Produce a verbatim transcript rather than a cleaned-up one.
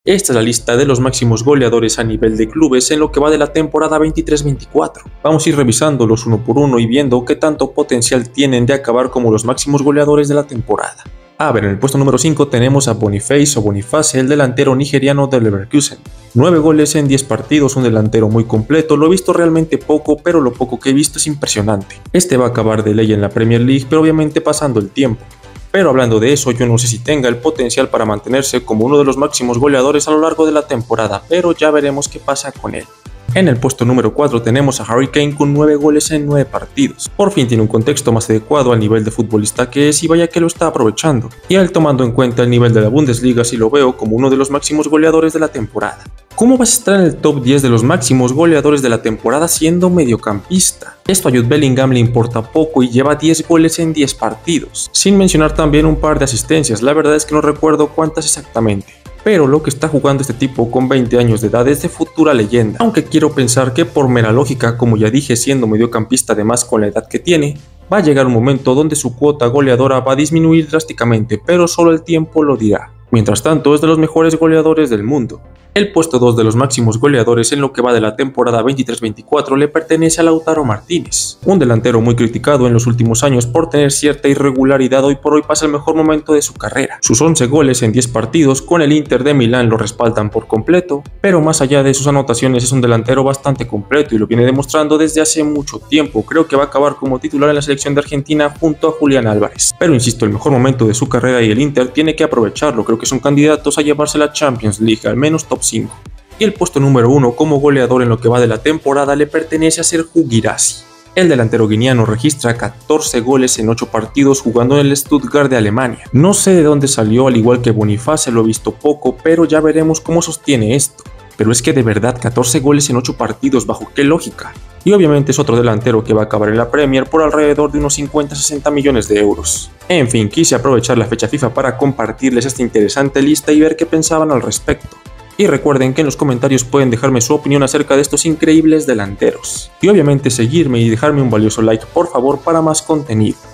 Esta es la lista de los máximos goleadores a nivel de clubes en lo que va de la temporada veintitrés veinticuatro. Vamos a ir revisándolos uno por uno y viendo qué tanto potencial tienen de acabar como los máximos goleadores de la temporada. A ver, en el puesto número cinco tenemos a Boniface o Boniface, el delantero nigeriano del Leverkusen. nueve goles en diez partidos, un delantero muy completo, lo he visto realmente poco, pero lo poco que he visto es impresionante. Este va a acabar de ley en la Premier League, pero obviamente pasando el tiempo. Pero hablando de eso, yo no sé si tenga el potencial para mantenerse como uno de los máximos goleadores a lo largo de la temporada, pero ya veremos qué pasa con él. En el puesto número cuatro tenemos a Harry Kane con nueve goles en nueve partidos. Por fin tiene un contexto más adecuado al nivel de futbolista que es y vaya que lo está aprovechando. Y él, tomando en cuenta el nivel de la Bundesliga, sí lo veo como uno de los máximos goleadores de la temporada. ¿Cómo vas a estar en el top diez de los máximos goleadores de la temporada siendo mediocampista? Esto a Jude Bellingham le importa poco y lleva diez goles en diez partidos, sin mencionar también un par de asistencias, la verdad es que no recuerdo cuántas exactamente. Pero lo que está jugando este tipo con veinte años de edad es de futura leyenda, aunque quiero pensar que por mera lógica, como ya dije, siendo mediocampista además con la edad que tiene, va a llegar un momento donde su cuota goleadora va a disminuir drásticamente, pero solo el tiempo lo dirá. Mientras tanto, es de los mejores goleadores del mundo. El puesto dos de los máximos goleadores en lo que va de la temporada veintitrés veinticuatro le pertenece a Lautaro Martínez, un delantero muy criticado en los últimos años por tener cierta irregularidad. Hoy por hoy pasa el mejor momento de su carrera. Sus once goles en diez partidos con el Inter de Milán lo respaldan por completo, pero más allá de sus anotaciones es un delantero bastante completo y lo viene demostrando desde hace mucho tiempo. Creo que va a acabar como titular en la selección de Argentina junto a Julián Álvarez. Pero insisto, el mejor momento de su carrera y el Inter tiene que aprovecharlo. Creo que son candidatos a llevarse la Champions League, al menos top cinco. Y el puesto número uno como goleador en lo que va de la temporada le pertenece a Serhou Guirassy. El delantero guineano registra catorce goles en ocho partidos jugando en el Stuttgart de Alemania. No sé de dónde salió, al igual que Boniface, lo he visto poco, pero ya veremos cómo sostiene esto. Pero es que de verdad, catorce goles en ocho partidos, ¿bajo qué lógica? Y obviamente es otro delantero que va a acabar en la Premier por alrededor de unos cincuenta a sesenta millones de euros. En fin, quise aprovechar la fecha FIFA para compartirles esta interesante lista y ver qué pensaban al respecto. Y recuerden que en los comentarios pueden dejarme su opinión acerca de estos increíbles delanteros. Y obviamente seguirme y dejarme un valioso like por favor para más contenido.